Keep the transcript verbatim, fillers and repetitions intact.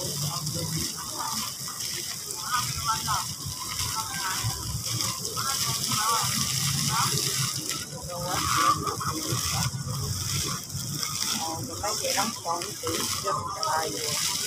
Ờ, cái gì đóng còn thì rất là